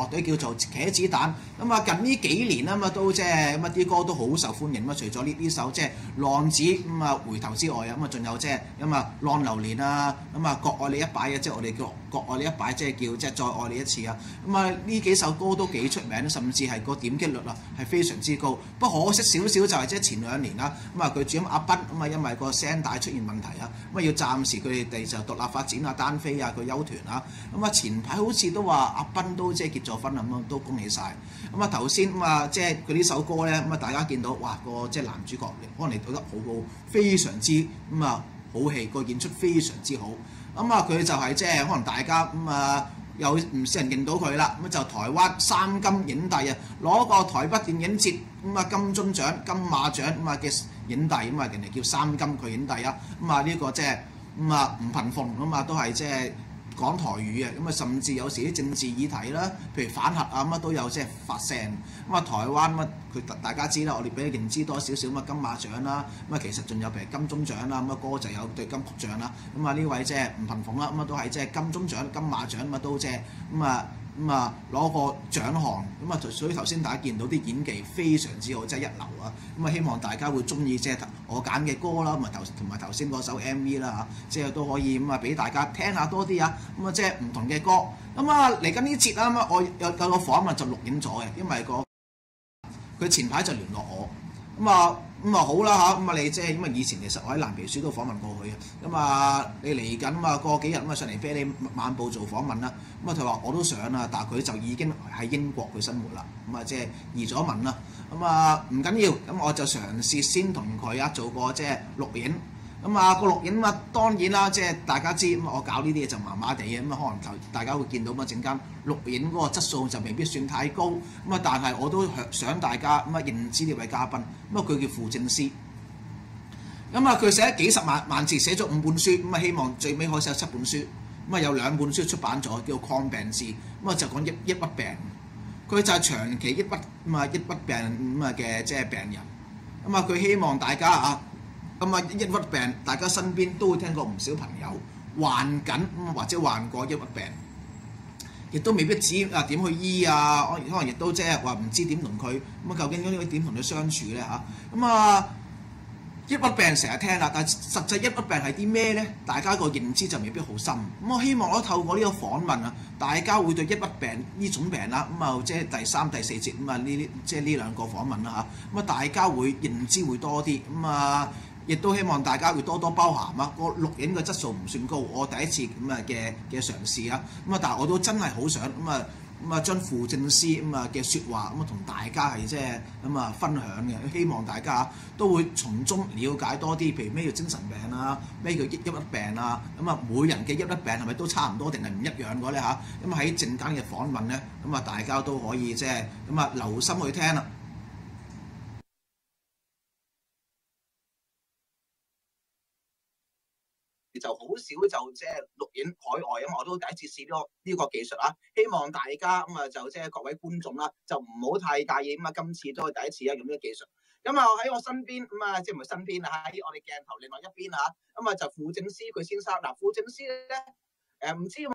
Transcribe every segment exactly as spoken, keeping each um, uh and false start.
樂隊叫做茄子蛋。咁啊近呢幾年啊嘛都即係咁啊啲歌都好受歡迎。咁啊除咗呢呢首即係浪子咁啊回頭之外啊，咁啊仲有即係咁啊浪流連啊，咁啊各愛你一擺嘅，即係我哋叫各愛你一擺，即係叫即係再愛你一次啊。咁啊呢幾首歌都幾出名，甚至係個點擊率啊係非常之高。不過可惜少少就係即係前兩年啦，咁啊佢主音阿斌咁啊因為個聲帶出現問題啊，咁啊要暫時佢哋就獨立發展啊，單飛啊，佢休團啊。咁啊前排好似都話阿斌都即係結咗婚咁樣，都恭喜晒。咁啊頭先咁啊即係佢呢首歌咧，咁啊大家見到哇個即係男主角可能你做得好好，非常之咁啊好戲，個演出非常之好。咁啊佢就係即係可能大家咁啊有唔少人認到佢啦。咁就台灣三金影帝啊，攞個台北電影節咁啊金鐘獎、金馬獎咁啊嘅影帝，咁啊人哋叫三金佢影帝啊。咁啊呢個即係咁啊吳朋鳳咁啊都係即係講台語嘅。咁啊甚至有時啲政治議題啦，譬如反核啊乜都有即係發聲。咁啊台灣乜佢大家知啦，我哋俾佢認知多少少咁啊金馬獎啦。咁啊其實仲有譬如金鐘獎啦，咁啊歌就有對金曲獎啦。咁啊呢位即係吳朋鳳啦，咁啊都係即係金鐘獎、金馬獎咁啊都即係咁啊。咁啊攞個獎項，咁啊所以頭先大家見到啲演技非常之好，真係一流啊！咁啊希望大家會中意即係我揀嘅歌啦，咁啊頭同埋頭先嗰首 M V 啦嚇，即係都可以咁啊俾大家聽下多啲啊！咁啊即係唔同嘅歌，咁啊嚟緊呢節啦，咁啊我有有個訪問就錄影咗嘅，因為個佢前排就聯絡我，咁啊咁啊好啦嚇，咁啊你即係因為以前其實我喺藍皮書都訪問過佢嘅，咁啊你嚟緊啊過幾日咁啊上嚟啤梨晚報做訪問啦。咁啊佢話我都想啊，但係佢就已經喺英國佢生活啦，咁啊即係移咗民啦。咁啊唔緊要，咁我就嘗試先同佢啊做個即係錄影。咁啊個錄影啊當然啦，即係大家知咁我搞呢啲嘢就麻麻地嘅，咁啊可能就大家會見到咁啊陣間錄影嗰個質素就未必算太高。咁啊但係我都想大家咁啊認知呢位嘉賓，咁啊佢叫傅正思。咁啊佢寫咗幾十萬萬字，寫咗五本書，咁啊希望最尾可以寫七本書。咁啊有兩本書出版咗，叫《抗病志》，咁啊就講抑抑鬱病。佢就係長期抑鬱咁啊抑鬱病咁啊嘅即係病人。咁啊佢希望大家啊咁啊抑鬱病，大家身邊都會聽過唔少朋友患緊咁或者患過抑鬱病，亦都未必知啊點去醫啊，可能亦都即係話唔知點同佢咁啊究竟應該點同佢相處咧嚇？咁啊抑鬱病成日聽啦，但係實際抑鬱病係啲咩咧？大家個認知就未必好深。咁我希望我透過呢個訪問啊，大家會對抑鬱病呢種病啦，咁啊即係第三、第四節咁啊呢啲即係呢兩個訪問啦嚇。咁啊大家會認知會多啲，咁啊亦都希望大家會多多包涵啊。個錄影嘅質素唔算高，我第一次咁啊嘅嘅嘗試啊。咁啊但係我都真係好想咁啊。咁啊，將傅正思咁啊嘅説話咁啊，同大家係即係咁啊分享嘅，希望大家都會從中了解多啲，譬如咩叫精神病啊，咩叫抑鬱病啊，咁啊每人嘅抑鬱病係咪都差唔多定係唔一樣嘅咧嚇？咁啊喺陣間嘅訪問咧，咁啊大家都可以即係咁啊留心去聽啦。就好少就即係錄影海外啊嘛，我都第一次試呢個呢個技術啊，希望大家咁啊就即係各位觀眾啦，就唔好太介意咁啊，今次都係第一次啊用呢個技術。咁啊喺我身邊咁啊，即係唔係身邊啊？喺我哋鏡頭另外一邊啊，咁啊就傅正思佢先生嗱，傅正思咧誒唔知。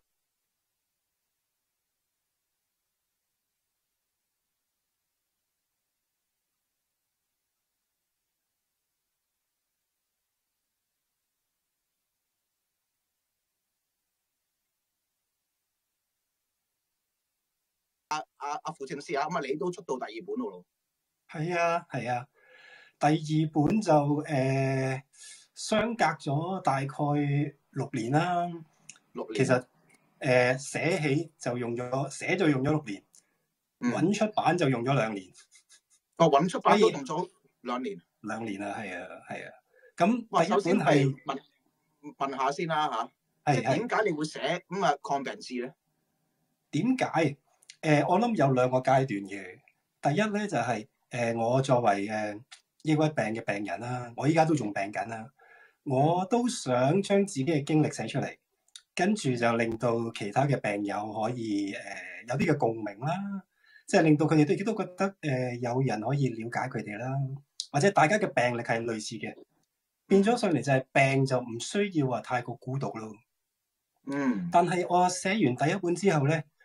阿阿傅正思啊，咁啊你都出到第二本咯。 係啊係啊，第二本就誒、呃、相隔咗大概六年啦。 六年其實誒、呃、寫起就用咗寫就用咗六年，揾、嗯、出版就用咗兩年。 哦，揾出版都用咗兩年。 兩年啊，係啊係啊。咁第一本係問問下先啦嚇，即係點解你會寫咁啊抗病志咧？ 點解？誒、呃，我諗有兩個階段嘅。第一咧就係、是、誒、呃，我作為誒、呃、抑鬱病嘅病人啦，我依家都仲病緊啦，我都想將自己嘅經歷寫出嚟，跟住就令到其他嘅病友可以誒、呃、有啲嘅共鳴啦，即係令到佢哋都都覺得誒、呃、有人可以了解佢哋啦，或者大家嘅病歷係類似嘅，變咗上嚟就係病就唔需要話太過孤獨咯。 嗯。 但係我寫完第一本之後咧。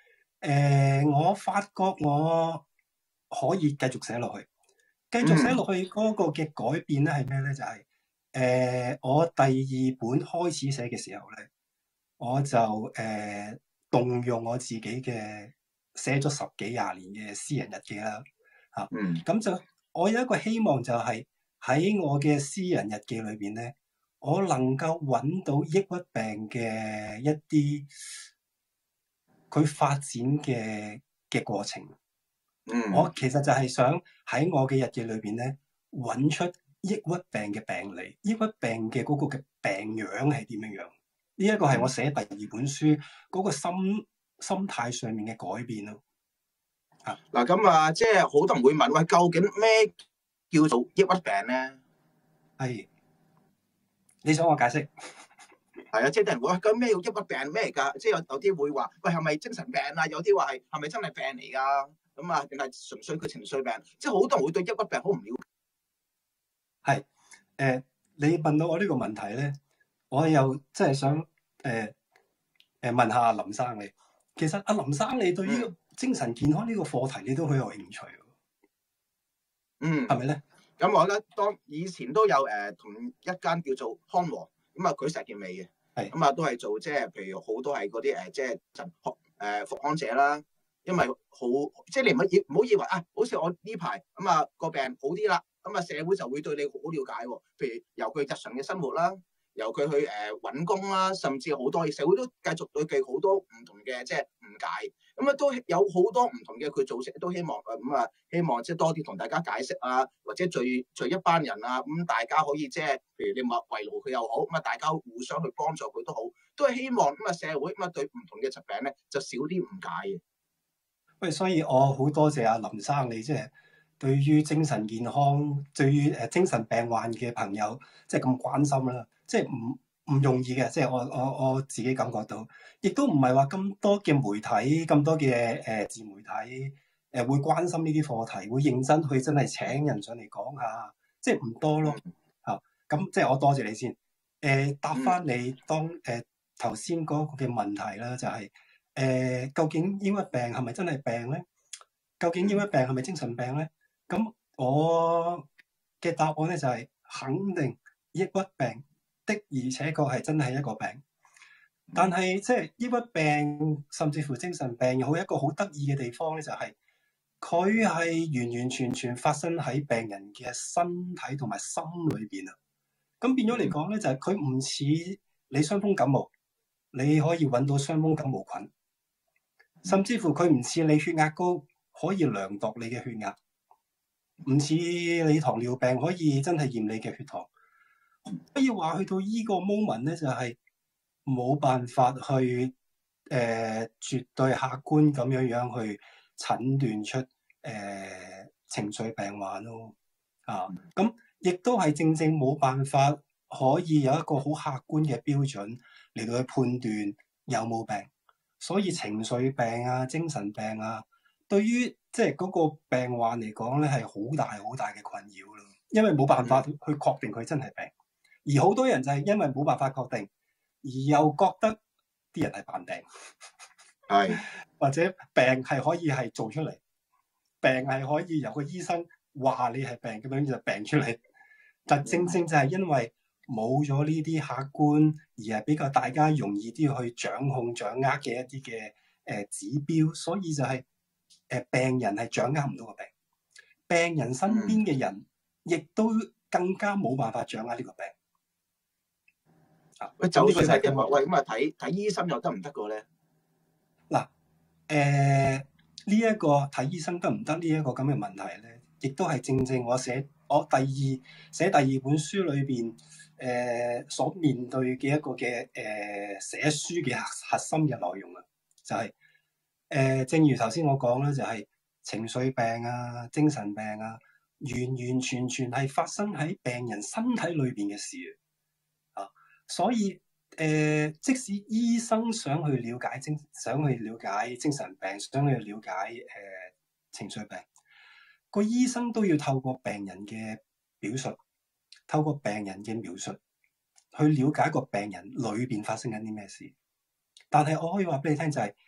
誒，我發覺我可以繼續寫落去，繼續寫落去嗰個嘅改變咧係咩咧？就係、誒，我第二本開始寫嘅時候咧，我就誒動用我自己嘅寫咗十幾廿年嘅私人日記啦，嚇， 嗯， 咁就我有一個希望就係喺我嘅私人日記裏邊咧，我能夠揾到抑鬱病嘅一啲佢發展嘅嘅過程。 嗯， 我其實就係想喺我嘅日記裏邊咧，揾出抑鬱病嘅病理，抑鬱病嘅嗰個嘅病樣係點樣樣？呢一個係我寫第二本書嗰個心心態上面嘅改變咯。 啊，嗱咁啊，即係好多人會問，喂，究竟咩叫做抑鬱病咧？ 係，你想我解釋？ 係啊，即係啲人話，咁咩叫抑鬱病咩嚟㗎？即係有有啲會話，喂，係咪精神病啊？有啲話係係咪真係病嚟㗎？咁啊，定係純粹佢情緒病？即係好多人會對抑鬱病好唔了解。 係，誒、呃，你問到我呢個問題咧，我又真係想誒誒、呃呃、問下阿林生你。其實阿林生你對呢個精神健康呢個課題，你都好有興趣喎。 嗯， 係咪咧？ 咁我咧當以前都有誒同、呃、一間叫做康和，咁啊佢石硤尾嘅， 係咁啊都係做即係譬如好多係嗰啲誒即係神學誒復康者啦。因為好即係你唔好以唔好以為啊，好似我呢排咁啊個病好啲啦，咁啊社會就會對你好了解喎。譬如由佢日常嘅生活啦，由佢去誒揾工啦，甚至好多社會都繼續對佢好多唔同嘅即係誤解。咁啊都有好多唔同嘅佢組織都希望誒咁啊，希望即係多啲同大家解釋啊，或者聚聚一班人啊，咁大家可以即係譬如你話圍爐佢又好，咁啊大家互相去幫助佢都好，都係希望咁啊社會咁啊對唔同嘅疾病咧就少啲誤解嘅。 喂，所以我好多謝阿林生你，即係對於精神健康、對於誒精神病患嘅朋友，即係咁關心啦。即係唔唔容易嘅，即係我我我自己感覺到，亦都唔係話咁多嘅媒體、咁多嘅誒自媒體誒會關心呢啲課題，會認真去真係請人上嚟講下，即係唔多咯嚇。咁即係我多謝你先。誒答翻你當誒頭先嗰個嘅問題啦，就係。誒、呃，究竟抑鬱病係咪真係病咧？究竟抑鬱病係咪精神病咧？咁我嘅答案咧就係、是、肯定抑鬱病的而且確係真係一個病。但係即係抑鬱病甚至乎精神病，有一個好得意嘅地方咧，就係佢係完完全全發生喺病人嘅身體同埋心裏邊啊。咁變咗嚟講咧，就係佢唔似你傷風感冒，你可以揾到傷風感冒菌。甚至乎佢唔似你血壓高可以量度你嘅血壓，唔似你糖尿病可以真係驗你嘅血糖。可以話去到依個 moment 咧，就係冇辦法去誒、呃、絕對客觀咁樣樣去診斷出誒、呃、情緒病患咯。啊，咁亦都係正正冇辦法可以有一個好客觀嘅標準嚟到去判斷有冇病。所以情緒病啊、精神病啊，對於即係嗰個病患嚟講咧，係好大好大嘅困擾咯。因為冇辦法去確定佢真係病，而好多人就係因為冇辦法確定，而又覺得啲人係扮病， 係或者病係可以係做出嚟，病係可以由個醫生話你係病咁樣就病出嚟。但正正就係因為冇咗呢啲客觀，而係比較大家容易啲去掌控、掌握嘅一啲嘅誒指標，所以就係、是、誒、呃、病人係掌握唔到個病，病人身邊嘅人亦都更加冇辦法掌握呢個病。啊， 喂，就算係話喂咁啊，睇睇醫生又得唔得個咧？ 嗱，誒呢一個睇醫生得唔得呢一個咁嘅問題咧，亦都係正正我寫我第二寫第二本書裏邊。誒、呃、所面對嘅一個嘅誒、呃、寫書嘅核核心嘅內容啊，就係、是、誒、呃、正如頭先我講啦，就係、是、情緒病啊、精神病啊，完完全全係發生喺病人身體裏邊嘅事啊。所以誒、呃，即使醫生想去了解精，想去了解精神病，想去了解誒、呃、情緒病，個醫生都要透過病人嘅表述。透過病人嘅描述去了解個病人裏邊發生緊啲咩事，但係我可以話俾你聽就係、是，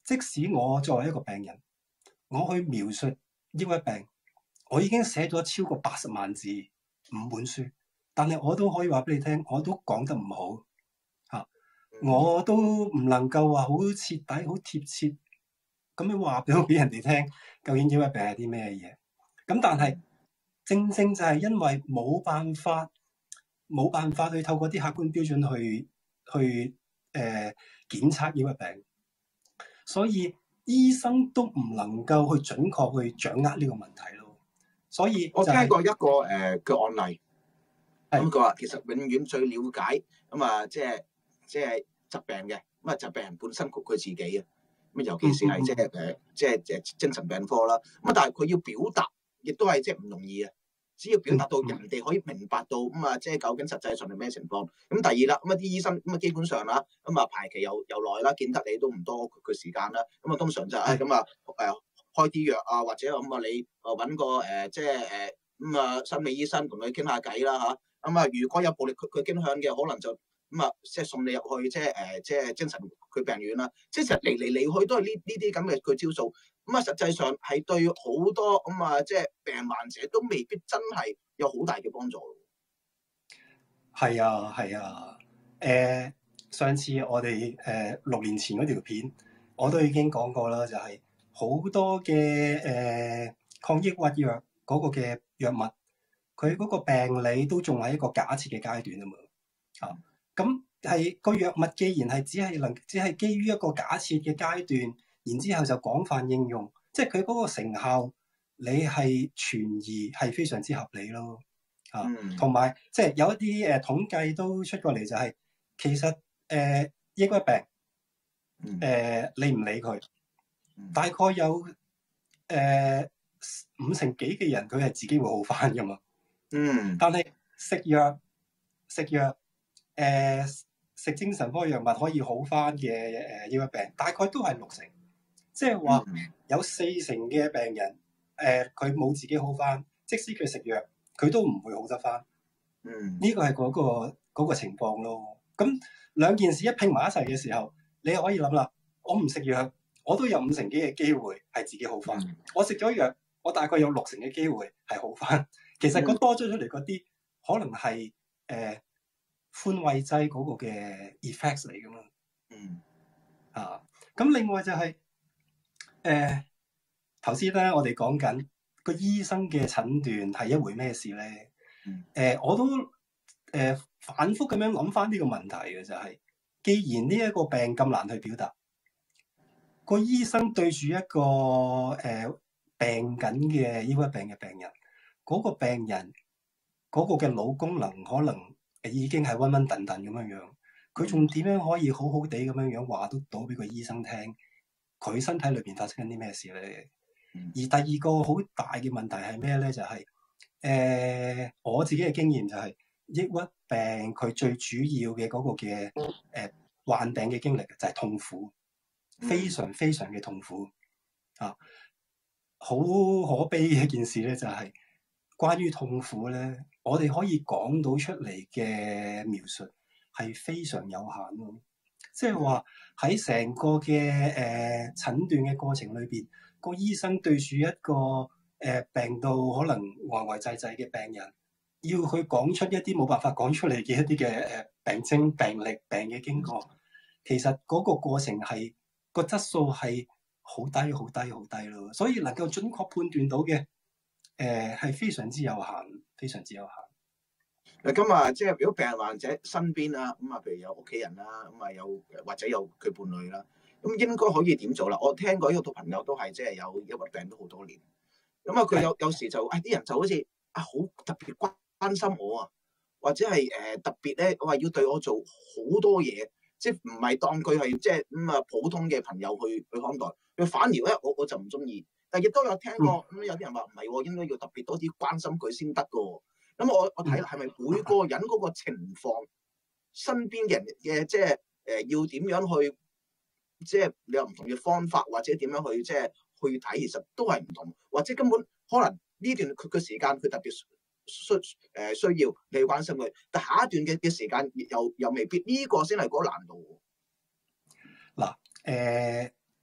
即使我作為一個病人，我去描述抑鬱病，我已經寫咗超過八十萬字五本書，但係我都可以話俾你聽，我都講得唔好嚇，我都唔能夠話好徹底、好貼切咁樣話到俾人哋聽，究竟抑鬱病係啲咩嘢？咁但係正正就係因為冇辦法，冇辦法去透過啲客觀標準去去誒、呃、檢測抑鬱病，所以醫生都唔能夠去準確去掌握呢個問題咯。所以、就係、 我聽過一個誒嘅案例， 係咁佢話其實永遠最了解咁啊，即係即係疾病嘅，咁啊疾病人本身佢佢自己啊，咁尤其是係即係誒即係誒精神病科啦，咁啊但係佢要表達，亦都係即係唔容易啊。只要表達到人哋可以明白到咁啊，即係究竟實際上係咩情況。咁第二啦，咁啊啲醫生咁啊基本上啦，咁啊排期又又耐啦，見得你都唔多佢時間啦。咁啊通常就係咁啊誒開啲藥啊，或者咁啊你啊揾個誒即係誒咁啊心理醫生同佢傾下偈啦嚇。咁啊如果有暴力佢佢傾向嘅，可能就咁啊即係送你入去即係誒即係精神佢病院啦。即係其實嚟嚟嚟去都係呢呢啲咁嘅佢招數。咁啊，實際上係對好多咁啊，即係病患者都未必真係有好大嘅幫助。 係啊，係啊。誒、呃，上次我哋誒、呃、六年前嗰條片，我都已經講過啦，就係、是、好多嘅誒、呃、抗抑鬱藥嗰個嘅藥物，佢嗰個病理都仲係一個假設嘅階段啊嘛。啊，咁係個藥物既然係只係能只係基於一個假設嘅階段。然之後就廣泛應用，即係佢嗰個成效，你係存疑係非常之合理咯。啊，同埋即係有一啲誒統計都出過嚟、就係，就係其實誒、呃、抑鬱病誒、呃、你唔理佢，大概有誒、呃、五成幾嘅人佢係自己會好返㗎嘛。嗯，但係食藥食藥誒食精神科藥物可以好返嘅誒抑鬱病，大概都係六成。即係話有四成嘅病人，誒佢冇自己好翻，即使佢食藥，佢都唔會好得翻。嗯，呢個係嗰個嗰個情況咯。咁兩件事一拼埋一齊嘅時候，你可以諗啦，我唔食藥，我都有五成幾嘅機會係自己好翻。嗯、我食咗藥，我大概有六成嘅機會係好翻。其實嗰多咗出嚟嗰啲，可能係誒寬慰劑嗰個嘅 effects 嚟噶嘛。嗯，啊，咁另外就係、是。誒頭先咧，我哋講緊個醫生嘅診斷係一回咩事咧？誒、嗯呃，我都誒、呃、反覆咁樣諗翻呢個問題嘅就係、是，既然呢一個病咁難去表達，個醫生對住一個誒、呃、病緊嘅抑鬱病嘅病人，嗰、那個病人嗰、那個嘅腦功能可能已經係昏昏頓頓咁樣樣，佢仲點樣可以好好地咁樣樣話得到俾個醫生聽？佢身體裏邊發生緊啲咩事咧？而第二個好大嘅問題係咩咧？就係、是、誒、呃、我自己嘅經驗就係、是、抑鬱病佢最主要嘅嗰個嘅誒、呃、患病嘅經歷就係痛苦，非常非常嘅痛苦啊！好可悲嘅一件事咧，就係、是、關於痛苦咧，我哋可以講到出嚟嘅描述係非常有限咯。即係話喺成個嘅誒、呃、診斷嘅過程裏邊，個醫生對住一個誒、呃、病到可能呆呆滯滯嘅病人，要去講出一啲冇辦法講出嚟嘅一啲嘅誒病徵、病歷、病嘅經過，其實嗰個過程係個質素係好低、好低、好低咯。所以能夠準確判斷到嘅誒係非常之有限，非常之有限。 嗱咁啊，即係如果病患者身邊啦，咁啊，譬如有屋企人啦，咁啊有或者有佢伴侶啦，咁應該可以點做啦？我聽過有個朋友都係即係有抑鬱病都好多年，咁啊佢有有時就啊啲人就好似啊好特別關關心我啊，或者係誒特別咧，話要對我做好多嘢，即係唔係當佢係即係咁啊普通嘅朋友去去看待，佢反而咧我我就唔中意，但係亦都有聽過咁有啲人話唔係喎，應該要特別多啲關心佢先得噶。咁我我睇係咪每個人嗰個情況，身邊人嘅即係誒要點樣去，即係你有唔同嘅方法，或者點樣去即係去睇，其實都係唔同，或者根本可能呢段佢嘅時間佢特別需誒需要你去關心佢，但下一段嘅嘅時間又又未必，呢個先係嗰個難度。 嗱誒，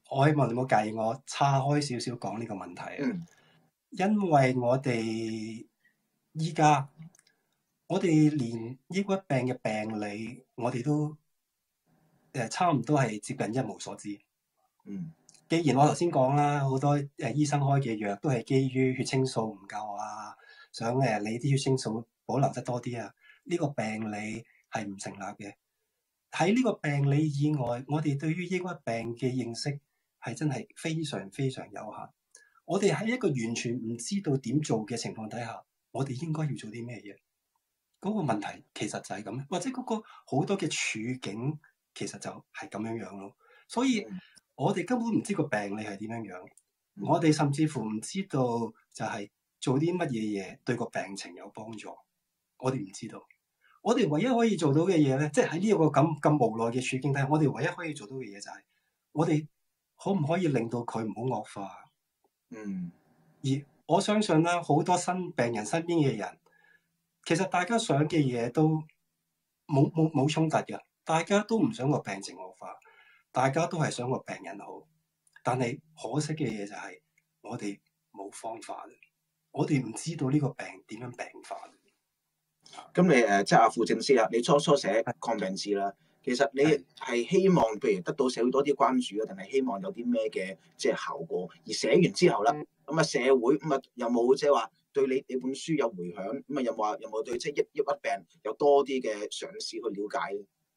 我希望你唔好介意我岔開少少講呢個問題啊。 嗯因為我哋依家我哋連抑鬱病嘅病理，我哋都誒差唔多係接近一無所知。 嗯既然我頭先講啦，好多誒醫生開嘅藥都係基於血清素唔夠啊，想誒你啲血清素保留得多啲啊，呢個病理係唔成立嘅。喺呢個病理以外，我哋對於抑鬱病嘅認識係真係非常非常有限。我哋喺一個完全唔知道點做嘅情況底下，我哋應該要做啲咩嘢？嗰個問題其實就係咁，或者嗰個好多嘅處境其實就係咁樣樣咯。所以我哋根本唔知個病理係點樣樣，我哋甚至乎唔知道就係做啲乜嘢嘢對個病情有幫助，我哋唔知道。我哋唯一可以做到嘅嘢咧，即係喺呢個咁咁無奈嘅處境底下，我哋唯一可以做到嘅嘢就係，我哋可唔可以令到佢唔好惡化？ 嗯， 而我相信啦，好多新病人身邊嘅人，其實大家想嘅嘢都冇冇冇衝突嘅，大家都唔想個病情惡化，大家都係想個病人好。但係可惜嘅嘢就係，我哋冇方法，我哋唔知道呢個病點樣病法。 咁你誒即係阿傅正師啊，你初初寫抗病誌啦，其實你係希望譬如得到社會多啲關注啊，定係希望有啲咩嘅即係效果？而寫完之後啦，咁啊社會咁啊有冇即係話對你你本書有迴響？咁啊有冇話有冇對即係抑抑鬱病有多啲嘅嘗試去了解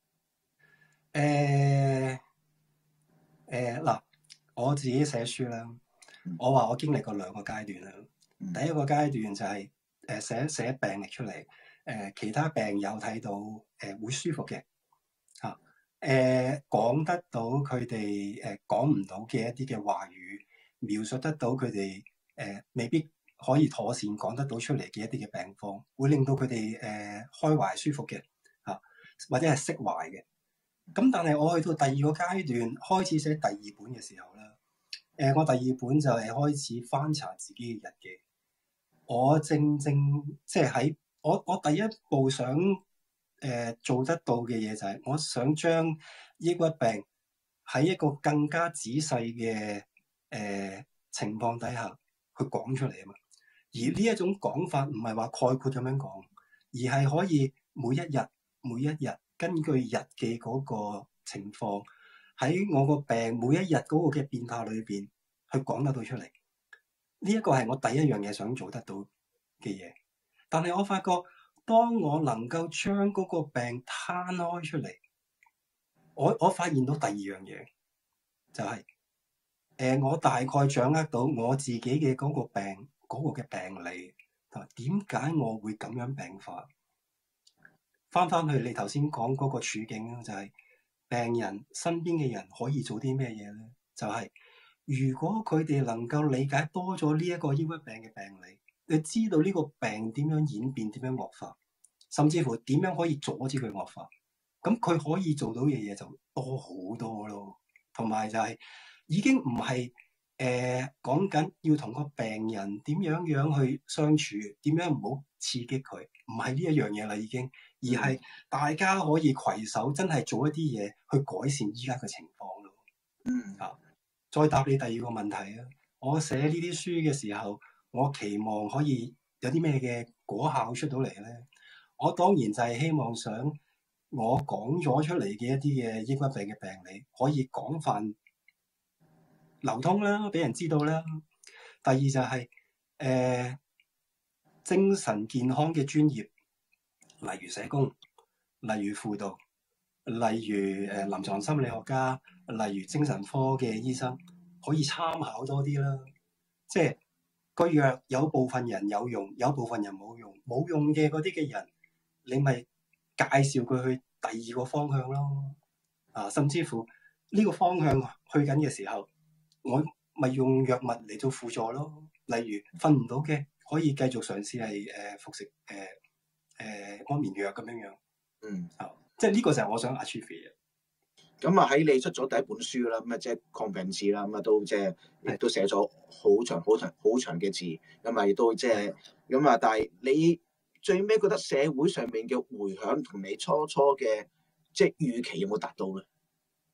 咧？ 誒誒嗱，我自己寫書啦，我話我經歷過兩個階段啦。第一個階段就係誒寫寫病歷出嚟，誒、呃、其他病友睇到誒、呃、會舒服嘅嚇，誒講得到佢哋誒講唔到嘅一啲嘅話語，描述得到佢哋誒未必可以妥善講得到出嚟嘅一啲嘅病況，會令到佢哋誒開懷舒服嘅嚇、啊，或者係釋懷嘅。咁但係我去到第二個階段開始寫第二本嘅時候咧，誒、呃、我第二本就係開始翻查自己嘅日記。我正正即係喺我我第一步想誒、呃、做得到嘅嘢就係我想將抑鬱病喺一個更加仔細嘅誒情況底下去講出嚟啊嘛。而呢一種講法唔係話概括咁樣講，而係可以每一日每一日根據日記嗰個情況喺我個病每一日嗰個嘅變化裏邊去講得到出嚟。呢一個係我第一樣嘢想做得到嘅嘢，但係我發覺當我能夠將嗰個病攤開出嚟，我我發現到第二樣嘢就係、是、誒、呃、我大概掌握到我自己嘅嗰個病嗰、嗰個嘅病理，同埋點解我會咁樣病法。翻翻去你頭先講嗰個處境啦，就係、是、病人身邊嘅人可以做啲咩嘢咧？就係、是如果佢哋能夠理解多咗呢一個抑鬱病嘅病理，你知道呢個病點樣演變、點樣惡化，甚至乎點樣可以阻止佢惡化，咁佢可以做到嘅嘢就多好多咯。同埋就係、是、已經唔係誒講緊要同個病人點樣樣去相處，點樣唔好刺激佢，唔係呢一樣嘢啦已經，而係大家可以攜手真係做一啲嘢去改善依家嘅情況咯。嗯啊。再答你第二個問題啊！我寫呢啲書嘅時候，我期望可以有啲咩嘅果效出到嚟咧？我當然就係希望想我講咗出嚟嘅一啲嘅抑鬱病嘅病理，可以廣泛流通啦，俾人知道啦。第二就係、是、誒、呃、精神健康嘅專業，例如社工，例如輔導，例如誒、呃、臨床心理學家。例如精神科嘅醫生可以參考多啲啦，即係個藥有部分人有用，有部分人冇用，冇用嘅嗰啲嘅人，你咪介紹佢去第二個方向咯。啊，甚至乎呢個方向去緊嘅時候，我咪用藥物嚟做輔助咯。例如瞓唔到嘅，可以繼續嘗試係誒服食誒誒、呃呃、安眠藥咁樣樣。 嗯， 啊，即係呢個就係我想 achieve 嘅。 咁啊喺你出咗第一本書啦，咁啊即係抗病誌啦，咁啊都即係亦都寫咗好長好長好長嘅字，咁啊亦都即係咁啊，但係你最尾覺得社會上面嘅迴響同你初初嘅即係預期有冇達到咧？ 誒、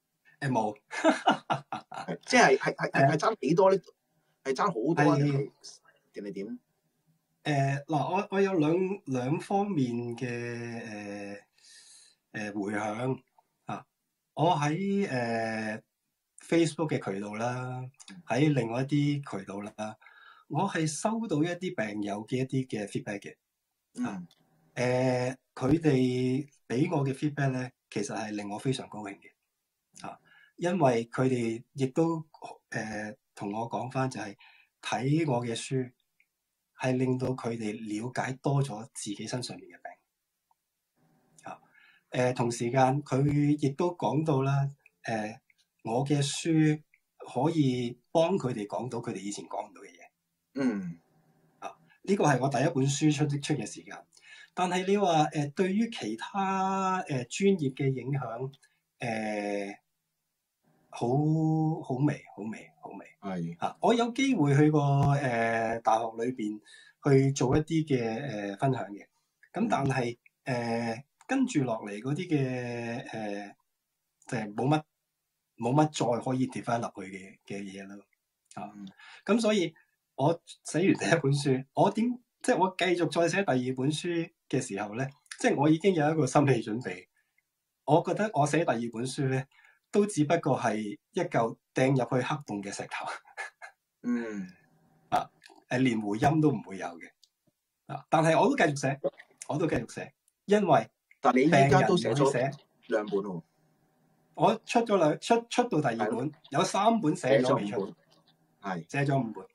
誒冇， 係即係係係係係爭幾多咧？係爭好多啊？定係定係點？ 誒嗱，我我有兩兩方面嘅誒誒迴響啊！我喺誒、呃、Facebook 嘅渠道啦，喺另外一啲渠道啦，我係收到一啲病友嘅一啲嘅 feedback 嘅。 嗯。 誒，佢哋俾我嘅 feedback 咧，其實係令我非常高興嘅。啊，因為佢哋亦都誒同、呃、我講翻，就係睇我嘅書係令到佢哋了解多咗自己身上面嘅病。啊，誒、呃、同時間佢亦都講到啦，誒、呃、我嘅書可以幫佢哋講到佢哋以前講唔到嘅嘢。 嗯。 啊，呢個係我第一本書出出嘅時間。但係你話誒、呃，對於其他誒、呃、專業嘅影響，誒、呃、好好微，好微，好微。 係啊，我有機會去過誒、呃、大學裏邊去做一啲嘅誒分享嘅，咁但係誒、呃、跟住落嚟嗰啲嘅誒，就係冇乜冇乜再可以跌翻落去嘅嘅嘢咯。啊，咁所以我寫完第一本書，我點即係我繼續再寫第二本書嘅時候咧，即係我已經有一個心理準備。我覺得我寫第二本書咧，都只不過係一嚿掟入去黑洞嘅石頭。 嗯。 啊，誒連回音都唔會有嘅。啊，但係我都繼續寫，我都繼續寫，因為但係你依家都寫咗寫兩本喎。 我出咗兩出出到第二本，有三本寫咗未出， 係寫咗五本。